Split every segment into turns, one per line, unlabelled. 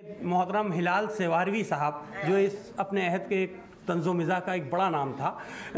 मोहतरम हिलाल सेवारवी साहब जो इस अपने अहद के तंज़ो मिज़ा का एक बड़ा नाम था,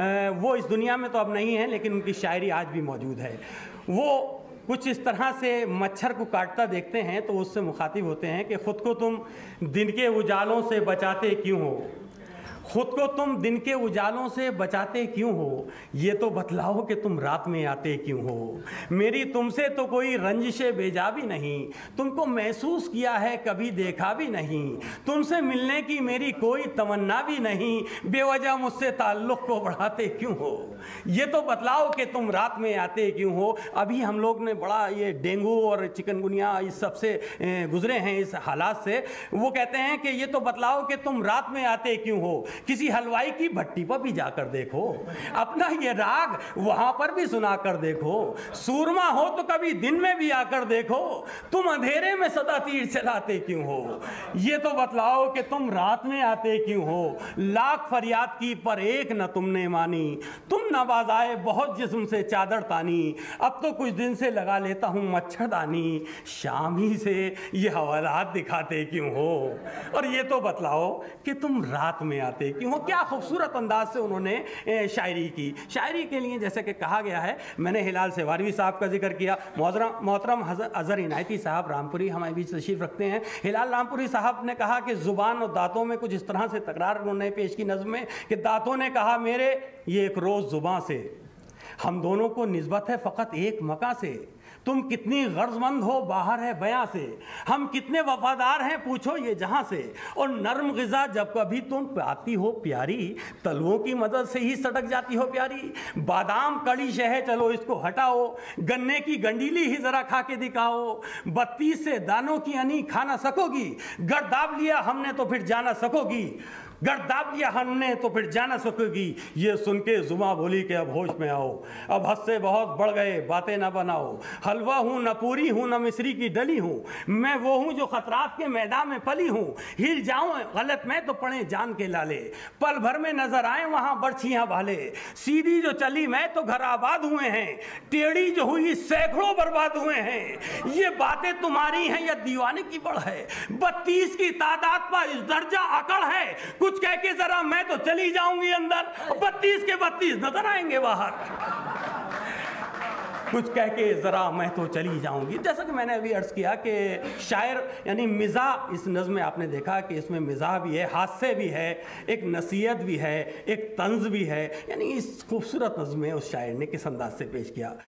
वो इस दुनिया में तो अब नहीं है, लेकिन उनकी शायरी आज भी मौजूद है। वो कुछ इस तरह से मच्छर को काटता देखते हैं तो उससे मुखातिब होते हैं कि ख़ुद को तुम दिन के उजालों से बचाते क्यों हो, ख़ुद को तुम दिन के उजालों से बचाते क्यों हो, ये तो बतलाओ कि तुम रात में आते क्यों हो। मेरी तुमसे तो कोई रंजिशे बेजा भी नहीं, तुमको महसूस किया है कभी देखा भी नहीं, तुमसे मिलने की मेरी कोई तमन्ना भी नहीं, बेवजह मुझसे ताल्लुक़ को बढ़ाते क्यों हो, ये तो बतलाओ कि तुम रात में आते क्यों हो। अभी हम लोग ने बड़ा ये डेंगू और चिकनगुनिया इस सब से गुजरे हैं, इस हालात से। वो कहते हैं कि ये तो बतलाओ कि तुम रात में आते क्यों हो, किसी हलवाई की भट्टी पर भी जाकर देखो, अपना ये राग वहां पर भी सुना कर देखो, सूरमा हो तो कभी दिन में भी आकर देखो, तुम अंधेरे में सदा तीर चलाते क्यों हो, ये तो बतलाओ कि तुम रात में आते क्यों हो। लाख फरियाद की पर एक न तुमने मानी, तुम नवाज़ाए बहुत जिस्म से चादर तानी, अब तो कुछ दिन से लगा लेता हूँ मच्छरदानी, शाम ही से ये हवालात दिखाते क्यों हो, और ये तो बतलाओ कि तुम रात में आते क्यों हो। क्या खूबसूरत अंदाज से उन्होंने शायरी की। शायरी के लिए जैसे कि कहा गया है, मैंने हिलाल सेवारवी साहब का जिक्र किया, मोहतरम अज़हर इनायती साहब रामपुरी हमारे बीच तशरीफ़ रखते हैं। हिलाल रामपुरी साहब ने कहा कि ज़ुबान और दांतों में कुछ इस तरह से तकरार उन्होंने पेश की नज़्म में कि दांतों ने कहा मेरे ये एक रोज़ ज़ुबां से, हम दोनों को निस्बत है फ़कत एक मका से, तुम कितनी गर्जमंद हो बाहर है बयां से, हम कितने वफादार हैं पूछो ये जहां से, और नरम ग़िज़ा जब कभी तुम पाती हो प्यारी, तलवों की मदद से ही सटक जाती हो प्यारी, बादाम कड़ी शहद चलो इसको हटाओ, गन्ने की गंडीली ही ज़रा खा के दिखाओ, 32 से दानों की अनी खा ना सकोगी, गर दाब लिया हमने तो फिर जाना सकोगी, गर दाब लिया हमने तो फिर जाना सकोगी, ये सुन के जुबां बोली कि अब होश में आओ, अब हद से बहुत बढ़ गए बातें ना बनाओ, हलवा हूँ न पूरी हूँ न मिस्री की डली हूँ, मैं वो हूँ जो खतरात के मैदान में पली हूँ, हिल जाऊँ गलत मैं तो पड़े जान के लाले, पल भर में नजर आए वहाँ बरछियाँ भाले, सीधी जो चली मैं तो घर आबाद हुए हैं, टेढ़ी जो हुई सैकड़ों बर्बाद हुए हैं, ये बातें तुम्हारी हैं या दीवाने की बड़ है, 32 की तादाद पर इस दर्जा अकड़ है, कुछ कह के जरा मैं तो चली जाऊंगी अंदर, 32 के 32 नजर आएंगे बाहर, कुछ कह के ज़रा मैं तो चली जाऊंगी। जैसा कि मैंने अभी अर्ज़ किया कि शायर यानी मिज़ा, इस नज़्म में आपने देखा कि इसमें मिज़ा भी है, हादसे भी है, एक नसीहत भी है, एक तंज़ भी है, यानी इस खूबसूरत नज़्म में उस शायर ने किस अंदाज से पेश किया।